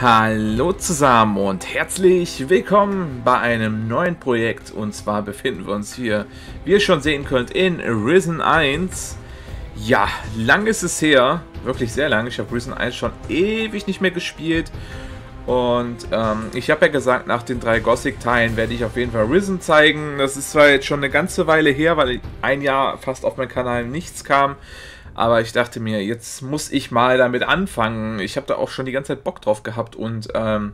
Hallo zusammen und herzlich willkommen bei einem neuen Projekt. Und zwar befinden wir uns hier, wie ihr schon sehen könnt, in Risen 1. Ja, lang ist es her, wirklich sehr lang. Ich habe Risen 1 schon ewig nicht mehr gespielt. Und ich habe ja gesagt, nach den 3 Gothic-Teilen werde ich auf jeden Fall Risen zeigen. Das ist zwar jetzt schon eine ganze Weile her, weil ein Jahr fast auf meinen Kanal nichts kam. Aber ich dachte mir, jetzt muss ich mal damit anfangen. Ich habe da auch schon die ganze Zeit Bock drauf gehabt und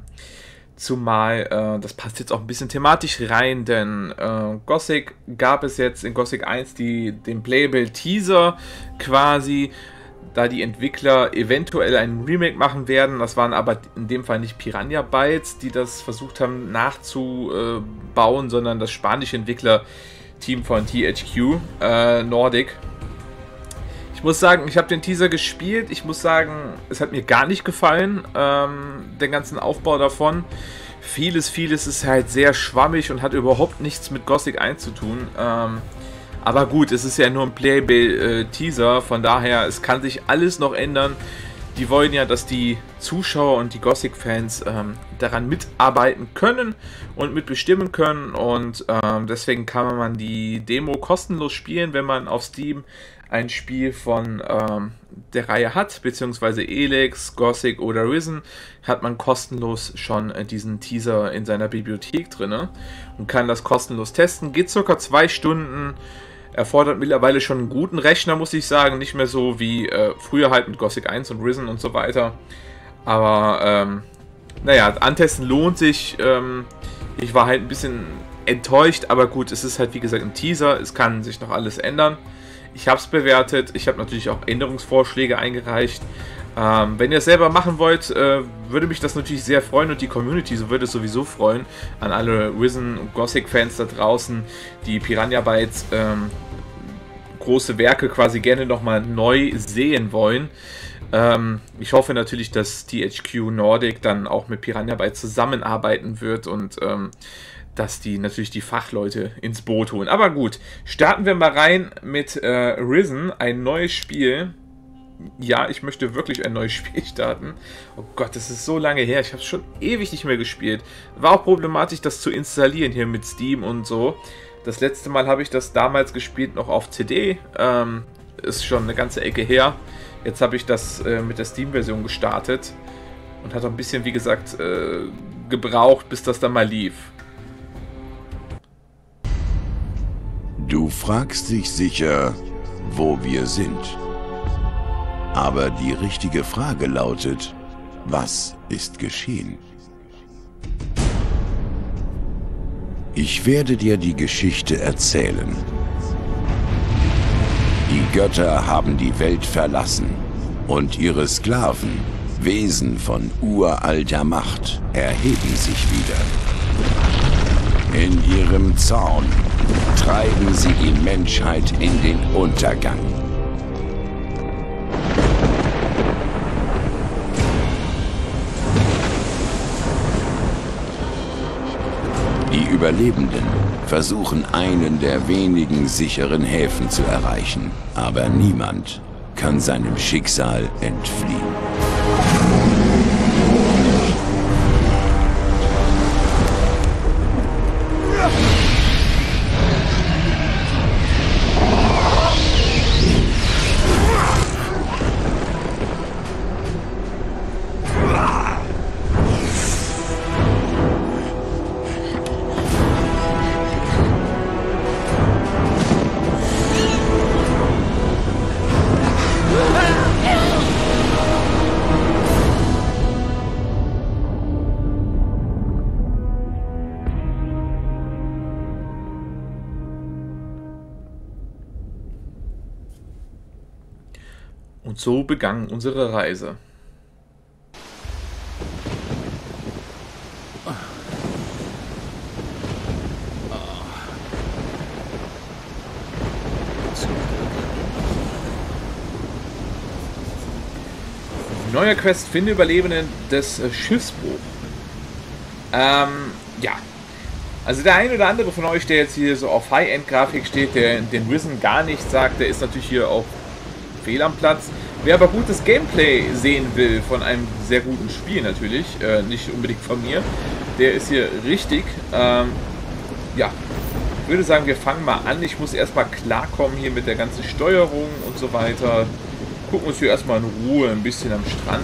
zumal, das passt jetzt auch ein bisschen thematisch rein, denn Gothic gab es jetzt in Gothic 1 den Playable Teaser quasi, da die Entwickler eventuell ein Remake machen werden. Das waren aber in dem Fall nicht Piranha Bytes, die das versucht haben nachzubauen, sondern das spanische Entwicklerteam von THQ Nordic. Ich muss sagen, ich habe den Teaser gespielt. Ich muss sagen, es hat mir gar nicht gefallen, den ganzen Aufbau davon. Vieles ist halt sehr schwammig und hat überhaupt nichts mit Gothic 1 zu tun. Aber gut, es ist ja nur ein Playable Teaser, von daher, es kann sich alles noch ändern. Die wollen ja, dass die Zuschauer und die Gothic-Fans daran mitarbeiten können und mitbestimmen können. Und deswegen kann man die Demo kostenlos spielen, wenn man auf Steam ein Spiel von der Reihe hat, beziehungsweise Elex, Gothic oder Risen, hat man kostenlos schon diesen Teaser in seiner Bibliothek drin und kann das kostenlos testen. Geht ca. 2 Stunden, erfordert mittlerweile schon einen guten Rechner, muss ich sagen, nicht mehr so wie früher halt mit Gothic 1 und Risen und so weiter. Aber naja, antesten lohnt sich. Ich war halt ein bisschen enttäuscht, aber gut, es ist halt wie gesagt ein Teaser, es kann sich noch alles ändern. Ich habe es bewertet, ich habe natürlich auch Änderungsvorschläge eingereicht. Wenn ihr es selber machen wollt, würde mich das natürlich sehr freuen und die Community würde es sowieso freuen. An alle Risen und Gothic-Fans da draußen, die Piranha Bytes große Werke quasi gerne nochmal neu sehen wollen. Ich hoffe natürlich, dass THQ Nordic dann auch mit Piranha Bytes zusammenarbeiten wird und dass die natürlich die Fachleute ins Boot holen. Aber gut, starten wir mal rein mit Risen, ein neues Spiel. Ja, ich möchte wirklich ein neues Spiel starten. Oh Gott, das ist so lange her. Ich habe es schon ewig nicht mehr gespielt. War auch problematisch, das zu installieren hier mit Steam und so. Das letzte Mal habe ich das damals gespielt noch auf CD. Ist schon eine ganze Ecke her. Jetzt habe ich das mit der Steam-Version gestartet. Und hat auch ein bisschen, wie gesagt, gebraucht, bis das dann mal lief. Du fragst dich sicher, wo wir sind. Aber die richtige Frage lautet, was ist geschehen? Ich werde dir die Geschichte erzählen. Die Götter haben die Welt verlassen und ihre Sklaven, Wesen von uralter Macht, erheben sich wieder. In ihrem Zorn treiben sie die Menschheit in den Untergang. Die Überlebenden versuchen, einen der wenigen sicheren Häfen zu erreichen, aber niemand kann seinem Schicksal entfliehen. Und so begann unsere Reise. Neuer Quest, finde Überlebenden des Schiffsbruchs. Ja. Also der eine oder andere von euch, der jetzt hier so auf High-End-Grafik steht, der den Risen gar nicht sagt, der ist natürlich hier auch fehl am Platz. Wer aber gutes Gameplay sehen will von einem sehr guten Spiel natürlich, nicht unbedingt von mir, der ist hier richtig. Ja, ich würde sagen, wir fangen mal an. Ich muss erstmal klarkommen hier mit der ganzen Steuerung und so weiter. Gucken uns hier erstmal in Ruhe ein bisschen am Strand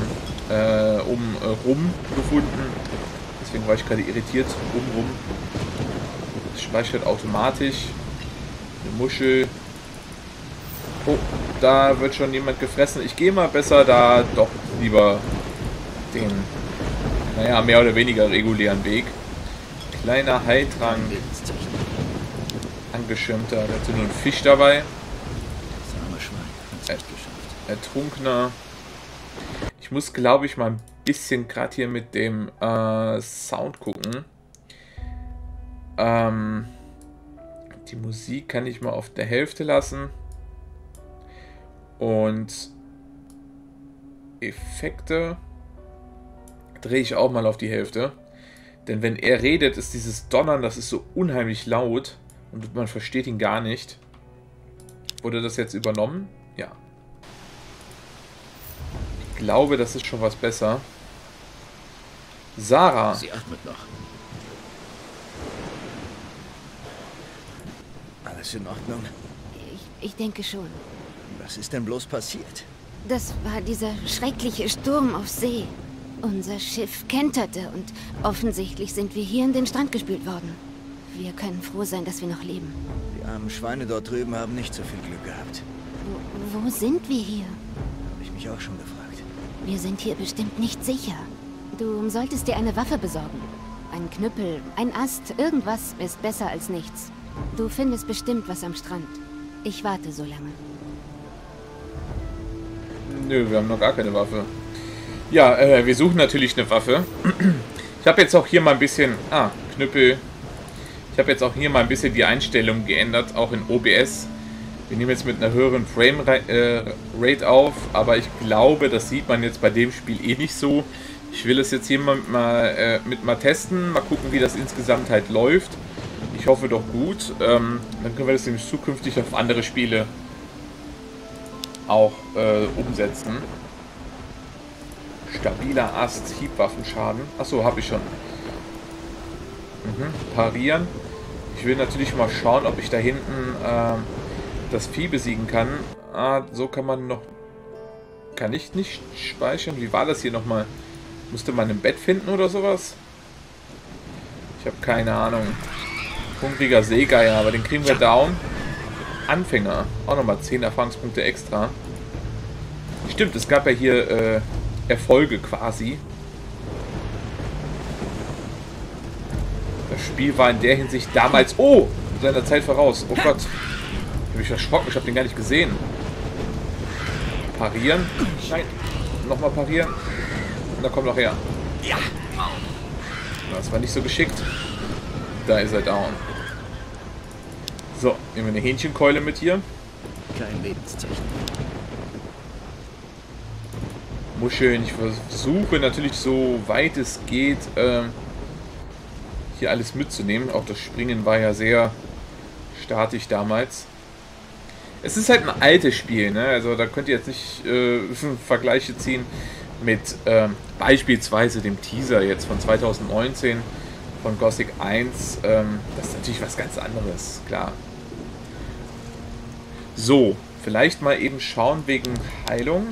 rum gefunden. Deswegen war ich gerade irritiert. Rum. Das speichert automatisch. Eine Muschel. Oh, da wird schon jemand gefressen. Ich gehe mal besser da doch lieber den, naja, mehr oder weniger regulären Weg. Kleiner Heiltrank. Angeschirmter. Da hat nur ein Fisch dabei. Ertrunkener. Ich muss, glaube ich, mal ein bisschen gerade hier mit dem Sound gucken. Die Musik kann ich mal auf der Hälfte lassen. Und Effekte drehe ich auch mal auf die Hälfte. Denn wenn er redet, ist dieses Donnern, das ist so unheimlich laut. Und man versteht ihn gar nicht. Wurde das jetzt übernommen? Ja. Ich glaube, das ist schon was besser. Sarah. Sie atmet noch. Alles in Ordnung? Ich denke schon. Was ist denn bloß passiert? Das war dieser schreckliche Sturm auf See. Unser Schiff kenterte und offensichtlich sind wir hier in den Strand gespült worden. Wir können froh sein, dass wir noch leben. Die armen Schweine dort drüben haben nicht so viel Glück gehabt. Wo sind wir hier? Habe ich mich auch schon gefragt. Wir sind hier bestimmt nicht sicher. Du solltest dir eine Waffe besorgen. Ein Knüppel, ein Ast, irgendwas ist besser als nichts. Du findest bestimmt was am Strand. Ich warte so lange. Nö, wir haben noch gar keine Waffe. Ja, wir suchen natürlich eine Waffe. Ich habe jetzt auch hier mal ein bisschen... Knüppel. Ich habe jetzt auch hier mal ein bisschen die Einstellung geändert, auch in OBS. Wir nehmen jetzt mit einer höheren Framerate auf, aber ich glaube, das sieht man jetzt bei dem Spiel eh nicht so. Ich will es jetzt hier mal testen, mal gucken, wie das insgesamt halt läuft. Ich hoffe doch gut. Dann können wir das nämlich zukünftig auf andere Spiele auch umsetzen. Stabiler Ast, Hiebwaffenschaden. Achso, habe ich schon. Parieren. Ich will natürlich mal schauen, ob ich da hinten das Vieh besiegen kann. So kann man noch... Kann ich nicht speichern? Wie war das hier nochmal? Musste man ein Bett finden oder sowas? Ich habe keine Ahnung. Hungriger Seegeier, aber den kriegen wir down. Anfänger. Auch nochmal 10 Erfahrungspunkte extra. Stimmt, es gab ja hier Erfolge quasi. Das Spiel war in der Hinsicht damals... Oh! Seiner Zeit voraus. Oh Gott. Ich habe mich erschrocken. Ich habe den gar nicht gesehen. Parieren. Nein. Nochmal parieren. Und da kommt noch her. Ja. Das war nicht so geschickt. Da ist er down. So, nehmen wir eine Hähnchenkeule mit hier. Kein Lebenszeichen. Muscheln. Ich versuche natürlich so weit es geht, hier alles mitzunehmen. Auch das Springen war ja sehr statisch damals. Es ist halt ein altes Spiel, ne? Also da könnt ihr jetzt nicht Vergleiche ziehen mit beispielsweise dem Teaser jetzt von 2019 von Gothic 1. Das ist natürlich was ganz anderes, klar. So, vielleicht mal eben schauen wegen Heilung.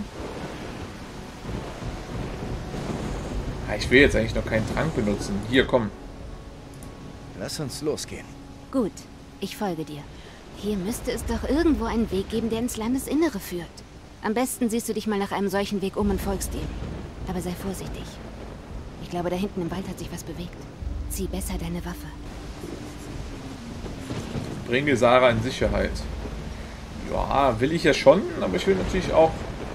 Ich will jetzt eigentlich noch keinen Trank benutzen. Hier, komm. Lass uns losgehen. Gut, ich folge dir. Hier müsste es doch irgendwo einen Weg geben, der ins Landesinnere führt. Am besten siehst du dich mal nach einem solchen Weg um und folgst ihm. Aber sei vorsichtig. Ich glaube, da hinten im Wald hat sich was bewegt. Zieh besser deine Waffe. Bringe Sarah in Sicherheit. Ja, will ich ja schon, aber ich will natürlich auch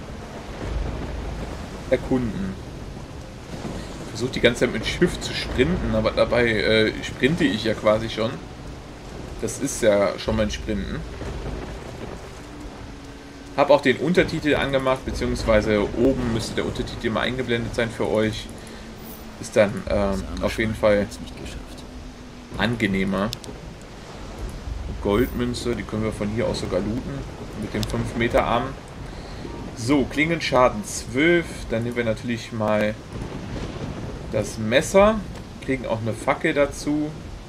erkunden. Ich versuche die ganze Zeit mit dem Schiff zu sprinten, aber dabei sprinte ich ja quasi schon. Das ist ja schon mein Sprinten. Habe auch den Untertitel angemacht, beziehungsweise oben müsste der Untertitel mal eingeblendet sein für euch. Ist dann auf jeden Fall angenehmer. Goldmünze, die können wir von hier aus sogar looten. Mit dem 5 Meter Arm. So, Klingenschaden 12. Dann nehmen wir natürlich mal das Messer. Kriegen auch eine Fackel dazu.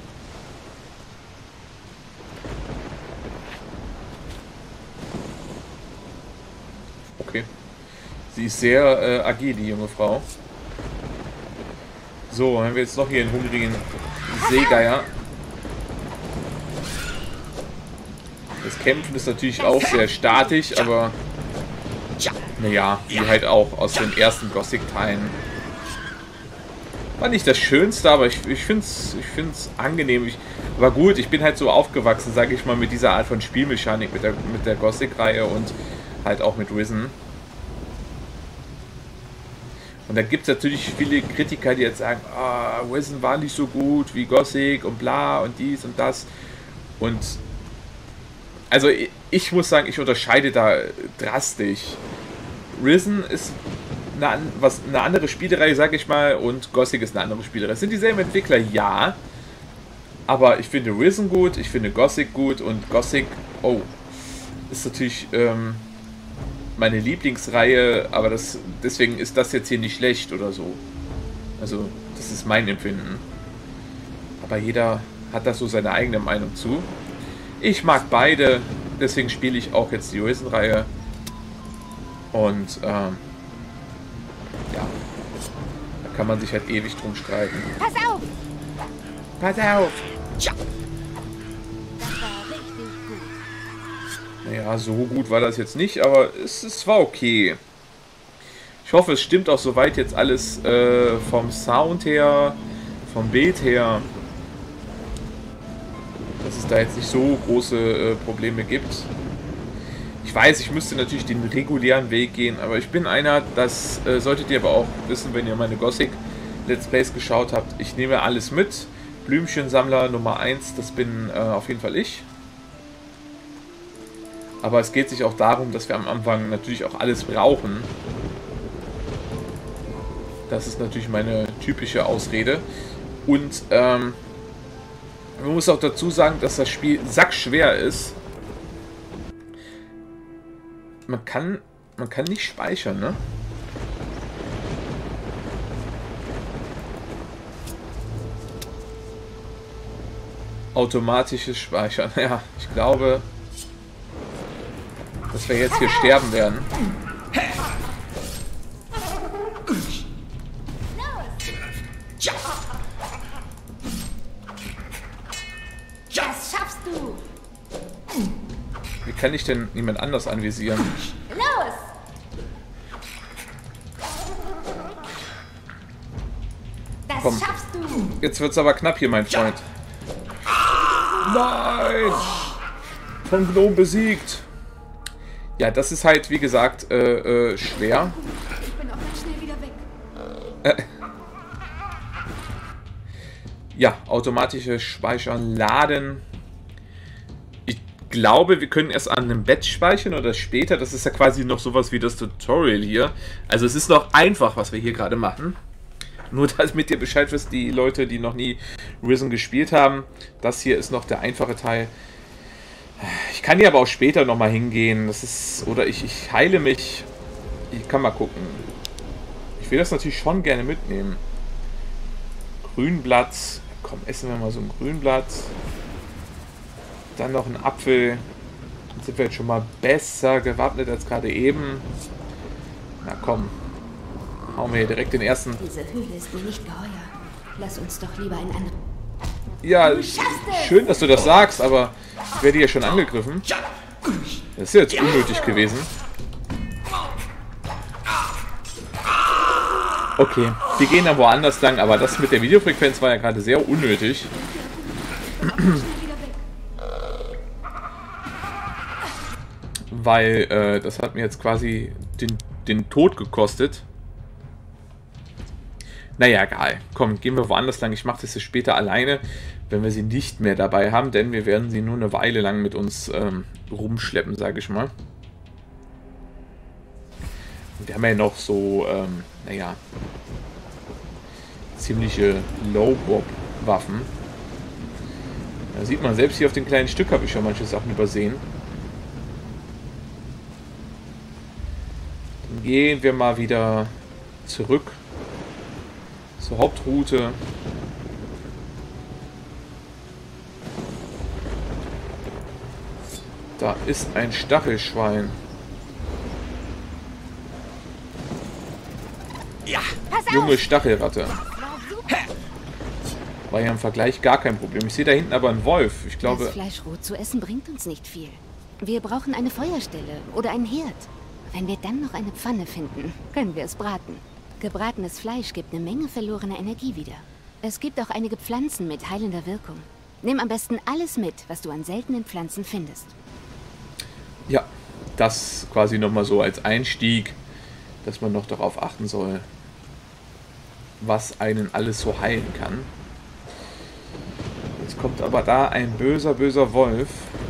Okay. Sie ist sehr agil, die junge Frau. So, haben wir jetzt noch hier einen hungrigen Seegeier. Das Kämpfen ist natürlich auch sehr statisch, aber naja, wie halt auch aus den ersten Gothic-Teilen. War nicht das Schönste, aber ich finde es angenehm. War gut, ich bin halt so aufgewachsen, sage ich mal, mit dieser Art von Spielmechanik, mit der Gothic-Reihe und halt auch mit Risen. Und da gibt es natürlich viele Kritiker, die jetzt sagen, Risen war nicht so gut wie Gothic und bla und dies und das. Und also ich muss sagen, ich unterscheide da drastisch. Risen ist eine andere Spielereihe, sag ich mal, und Gothic ist eine andere Spielereihe. Es sind dieselben Entwickler, ja. Aber ich finde Risen gut, ich finde Gothic gut und Gothic, ist natürlich meine Lieblingsreihe, aber deswegen ist das jetzt hier nicht schlecht oder so. Also, das ist mein Empfinden. Aber jeder hat da so seine eigene Meinung zu. Ich mag beide, deswegen spiele ich auch jetzt die Risen-Reihe. Und, ja, da kann man sich halt ewig drum streiten. Pass auf! Pass auf! Das war richtig gut. Naja, so gut war das jetzt nicht, aber es war okay. Ich hoffe, es stimmt auch soweit jetzt alles vom Sound her, vom Bild her, dass es da jetzt nicht so große Probleme gibt. Ich weiß, ich müsste natürlich den regulären Weg gehen, aber ich bin einer, das solltet ihr aber auch wissen, wenn ihr meine Gothic Let's Plays geschaut habt. Ich nehme alles mit. Blümchensammler Nummer 1, das bin auf jeden Fall ich. Aber es geht sich auch darum, dass wir am Anfang natürlich auch alles brauchen. Das ist natürlich meine typische Ausrede. Und man muss auch dazu sagen, dass das Spiel sackschwer ist. Man kann nicht speichern, ne? Automatisches Speichern. Ja, ich glaube, dass wir jetzt hier sterben werden. Das schaffst du! Wie kann ich denn niemand anders anvisieren? Los! Das Komm. schaffst du! Jetzt wird's aber knapp hier, mein Freund. Nein! Von Gnome besiegt. Ja, das ist halt, wie gesagt, schwer. Ich bin auch ganz schnell wieder weg. Ja, automatische Speichern, Laden. Ich glaube, wir können erst an einem Bett speichern oder später. Das ist ja quasi noch sowas wie das Tutorial hier. Also es ist noch einfach, was wir hier gerade machen. Nur damit ihr Bescheid wisst, die Leute, die noch nie Risen gespielt haben. Das hier ist noch der einfache Teil. Ich kann hier aber auch später nochmal hingehen. Das ist, oder ich heile mich. Ich kann mal gucken. Ich will das natürlich schon gerne mitnehmen. Grünblatt. Komm, essen wir mal so ein Grünblatt. Dann noch ein Apfel. Dann sind wir jetzt schon mal besser gewappnet als gerade eben. Na komm. Hauen wir hier direkt den ersten. Diese Höhle ist mir nicht geheuer. Lass uns doch lieber einen anderen. Ja, schön, dass du das sagst, aber ich werde hier schon angegriffen. Das ist jetzt unnötig gewesen. Okay, wir gehen dann woanders lang, aber das mit der Videofrequenz war ja gerade sehr unnötig. Weil das hat mir jetzt quasi den Tod gekostet. Naja, egal. Komm, gehen wir woanders lang. Ich mache das jetzt später alleine, wenn wir sie nicht mehr dabei haben, denn wir werden sie nur eine Weile lang mit uns rumschleppen, sage ich mal. Und wir haben ja noch so, naja, ziemliche Low-Bob-Waffen. Da sieht man, selbst hier auf dem kleinen Stück habe ich schon manche Sachen übersehen. Gehen wir mal wieder zurück zur Hauptroute. Da ist ein Stachelschwein. Ja. Junge Stachelratte. War ja im Vergleich gar kein Problem. Ich sehe da hinten aber einen Wolf. Ich glaube... Das Fleisch roh zu essen bringt uns nicht viel. Wir brauchen eine Feuerstelle oder einen Herd. Wenn wir dann noch eine Pfanne finden, können wir es braten. Gebratenes Fleisch gibt eine Menge verlorener Energie wieder. Es gibt auch einige Pflanzen mit heilender Wirkung. Nimm am besten alles mit, was du an seltenen Pflanzen findest. Ja, das quasi nochmal so als Einstieg, dass man noch darauf achten soll, was einen alles so heilen kann. Jetzt kommt aber da ein böser, böser Wolf.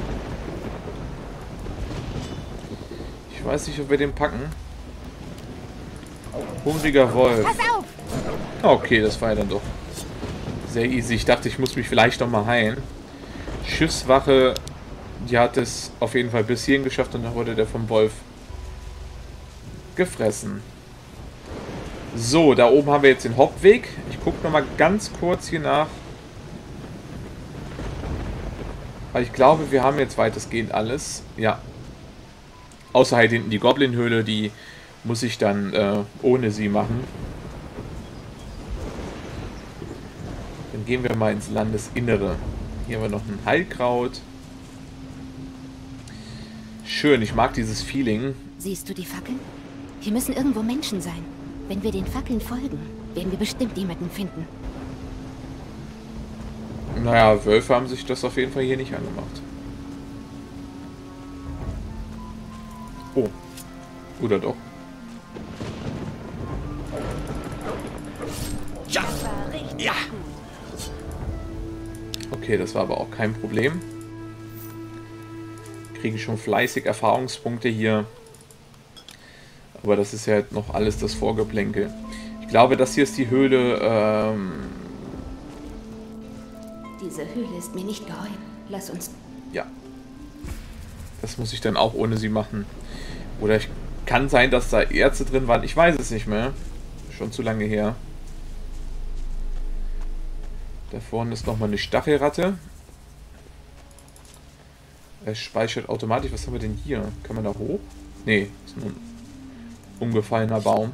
Ich weiß nicht, ob wir den packen. Hungriger Wolf. Pass auf! Okay, das war ja dann doch sehr easy. Ich dachte, ich muss mich vielleicht noch mal heilen. Schiffswache, die hat es auf jeden Fall bis hierhin geschafft und dann wurde der vom Wolf gefressen. So, da oben haben wir jetzt den Hauptweg. Ich gucke noch mal ganz kurz hier nach. Weil ich glaube, wir haben jetzt weitestgehend alles. Ja. Außer halt hinten die Goblin-Höhle, die muss ich dann ohne sie machen. Dann gehen wir mal ins Landesinnere. Hier haben wir noch ein Heilkraut. Schön, ich mag dieses Feeling. Siehst du die Fackeln? Hier müssen irgendwo Menschen sein. Wenn wir den Fackeln folgen, werden wir bestimmt jemanden finden. Naja, Wölfe haben sich das auf jeden Fall hier nicht angemacht. Oh. Oder doch? Ja. Ja. Okay, das war aber auch kein Problem. Kriegen schon fleißig Erfahrungspunkte hier. Aber das ist ja halt noch alles das Vorgeplänkel. Ich glaube, das hier ist die Höhle. Diese Höhle ist mir nicht geheuer. Lass uns... Ja. Das muss ich dann auch ohne sie machen. Oder kann sein, dass da Erze drin waren. Ich weiß es nicht mehr. Schon zu lange her. Da vorne ist nochmal eine Stachelratte. Es speichert automatisch. Was haben wir denn hier? Kann man da hoch? Nee, ist nur ein umgefallener Baum.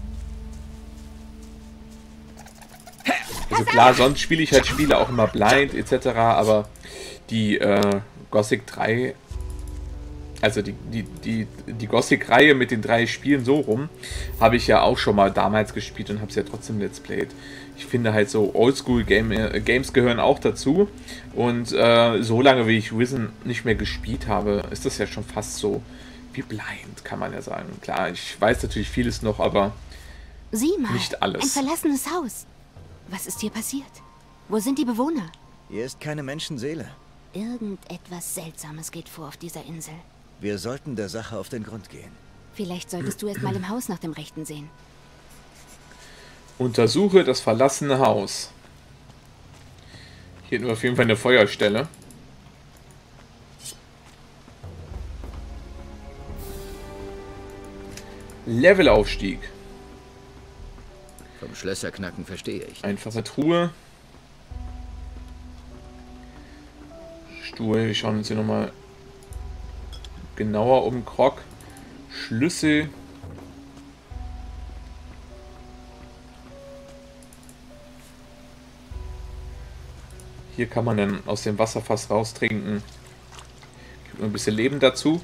Also klar, sonst spiele ich halt Spiele auch immer blind etc. Aber die Gothic 3, also die Gothic-Reihe mit den 3 Spielen so rum, habe ich ja auch schon mal damals gespielt und habe es ja trotzdem Let's Played. Ich finde halt so Oldschool-Games gehören auch dazu. Und so lange wie ich Risen nicht mehr gespielt habe, ist das ja schon fast so wie blind, kann man ja sagen. Klar, ich weiß natürlich vieles noch, aber Sieh mal, nicht alles. Ein verlassenes Haus. Was ist hier passiert? Wo sind die Bewohner? Hier ist keine Menschenseele. Irgendetwas Seltsames geht vor auf dieser Insel. Wir sollten der Sache auf den Grund gehen. Vielleicht solltest du erst mal im Haus nach dem Rechten sehen. Untersuche das verlassene Haus. Hier hätten wir auf jeden Fall eine Feuerstelle. Levelaufstieg. Vom Schlösserknacken verstehe ich. Einfache Truhe. Stuhl. Wir schauen uns hier nochmal genauer um. Krog. Schlüssel. Hier kann man dann aus dem Wasserfass raustrinken. Gibt noch ein bisschen Leben dazu.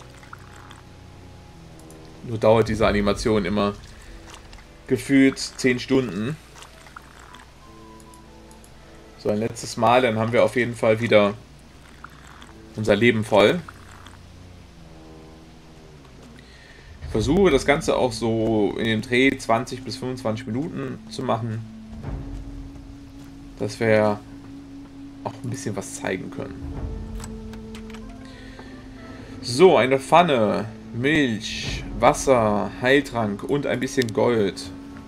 Nur dauert diese Animation immer gefühlt 10 Stunden. So, ein letztes Mal, dann haben wir auf jeden Fall wieder unser Leben voll. Ich versuche das Ganze auch so in dem Dreh 20 bis 25 Minuten zu machen, dass wir auch ein bisschen was zeigen können. So, eine Pfanne, Milch, Wasser, Heiltrank und ein bisschen Gold.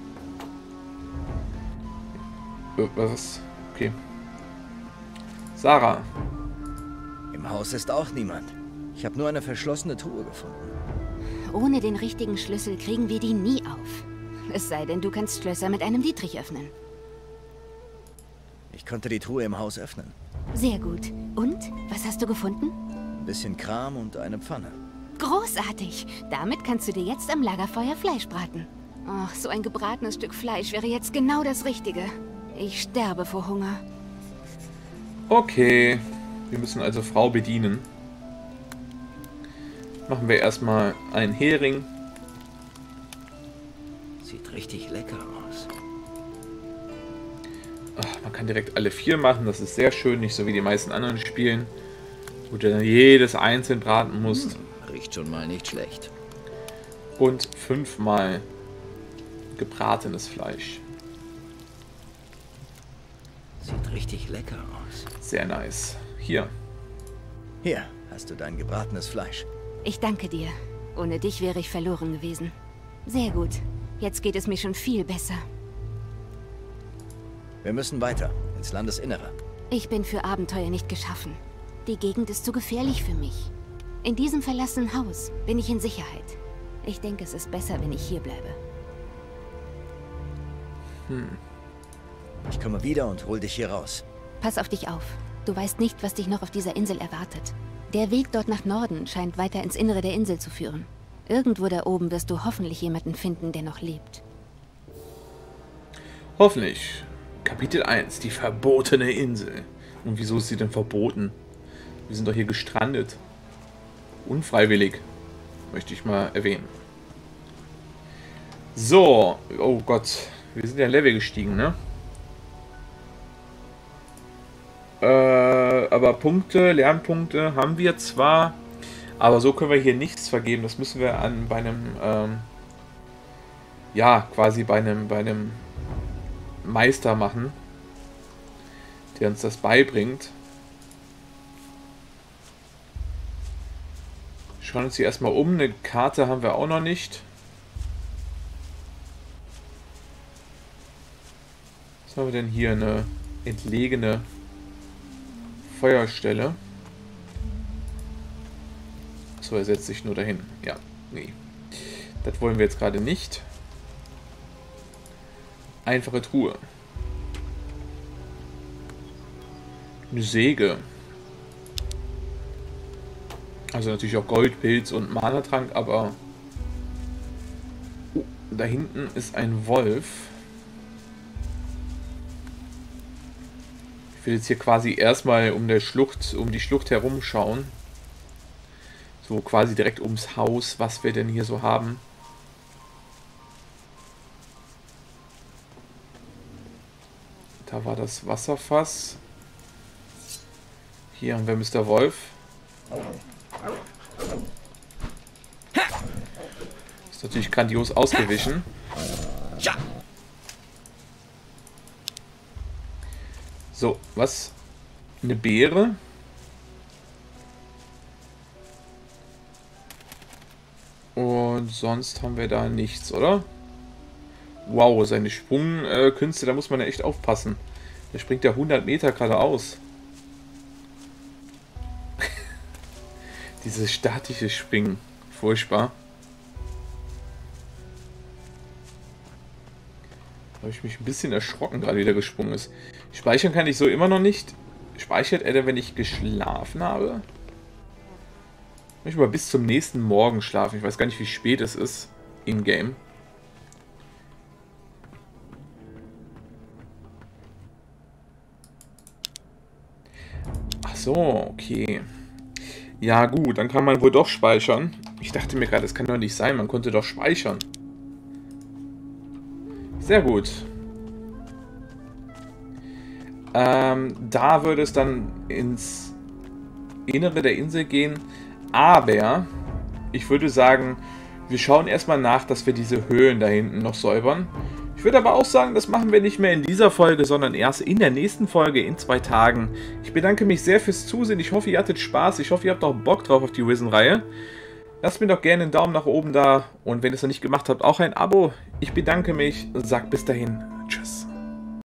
Was? Okay. Sarah. Im Haus ist auch niemand. Ich habe nur eine verschlossene Truhe gefunden. ohne den richtigen Schlüssel kriegen wir die nie auf. Es sei denn, du kannst Schlösser mit einem Dietrich öffnen. Ich konnte die Truhe im Haus öffnen. Sehr gut. Und? Was hast du gefunden? Ein bisschen Kram und eine Pfanne. Großartig! Damit kannst du dir jetzt am Lagerfeuer Fleisch braten. Ach, so ein gebratenes Stück Fleisch wäre jetzt genau das Richtige. Ich sterbe vor Hunger. Okay, wir müssen also Frau bedienen. Machen wir erstmal einen Hering. Sieht richtig lecker aus. Ach, man kann direkt alle 4 machen, das ist sehr schön, nicht so wie die meisten anderen Spielen, wo du dann jedes einzeln braten musst. Riecht schon mal nicht schlecht. Und 5-mal gebratenes Fleisch. Sieht richtig lecker aus. Sehr nice. Hier. Hier hast du dein gebratenes Fleisch. Ich danke dir. Ohne dich wäre ich verloren gewesen. Sehr gut. Jetzt geht es mir schon viel besser. Wir müssen weiter, ins Landesinnere. Ich bin für Abenteuer nicht geschaffen. Die Gegend ist zu gefährlich für mich. In diesem verlassenen Haus bin ich in Sicherheit. Ich denke, es ist besser, wenn ich hier bleibe. Ich komme wieder und hol dich hier raus. Pass auf dich auf. Du weißt nicht, was dich noch auf dieser Insel erwartet. Der Weg dort nach Norden scheint weiter ins Innere der Insel zu führen. Irgendwo da oben wirst du hoffentlich jemanden finden, der noch lebt. Hoffentlich. Kapitel 1, die verbotene Insel. Und wieso ist sie denn verboten? Wir sind doch hier gestrandet. Unfreiwillig, möchte ich mal erwähnen. So, oh Gott, wir sind ja ein Level gestiegen, ne? Aber Punkte, Lernpunkte haben wir zwar, aber so können wir hier nichts vergeben. Das müssen wir bei einem, ja, quasi bei einem Meister machen, der uns das beibringt. Schauen uns hier erstmal um. Eine Karte haben wir auch noch nicht. Was haben wir denn hier? Eine entlegene Feuerstelle. So, er setzt sich nur dahin. Ja, nee. Das wollen wir jetzt gerade nicht. Einfache Truhe. Eine Säge. Also natürlich auch Goldpilz und Mana-Trank, aber da hinten ist ein Wolf. Ich will jetzt hier quasi erstmal um die Schlucht herumschauen. So quasi direkt ums Haus, was wir denn hier so haben. Da war das Wasserfass. Hier haben wir Mr. Wolf. Ist natürlich grandios ausgewichen. So, was? Eine Beere? Und sonst haben wir da nichts, oder? Wow, seine Sprungkünste, da muss man ja echt aufpassen. Der springt ja 100 Meter geradeaus. Dieses statische Springen. Furchtbar. Da habe ich mich ein bisschen erschrocken, gerade wie der gesprungen ist. Speichern kann ich so immer noch nicht. Speichert er denn, wenn ich geschlafen habe? Ich mal bis zum nächsten Morgen schlafen. Ich weiß gar nicht, wie spät es ist. In-game. Ach so, okay. Ja gut, dann kann man wohl doch speichern. Ich dachte mir gerade, das kann doch nicht sein. Man konnte doch speichern. Sehr gut. Da würde es dann ins Innere der Insel gehen. Aber ich würde sagen, wir schauen erstmal nach, dass wir diese Höhlen da hinten noch säubern. Ich würde aber auch sagen, das machen wir nicht mehr in dieser Folge, sondern erst in der nächsten Folge in 2 Tagen. Ich bedanke mich sehr fürs Zusehen. Ich hoffe, ihr hattet Spaß. Ich hoffe, ihr habt auch Bock drauf auf die Risen-Reihe. Lasst mir doch gerne einen Daumen nach oben da. Und wenn ihr es noch nicht gemacht habt, auch ein Abo. Ich bedanke mich. Sagt bis dahin.